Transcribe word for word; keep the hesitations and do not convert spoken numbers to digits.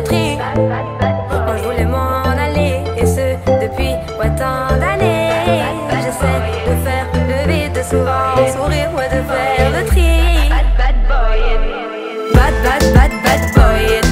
le tri. Moi je voulais m'en aller, et ce depuis ouais, tant d'années. J'essaie de faire le vide, de souvent sourire, ouais, de faire le tri. Bad, bad, bad boy.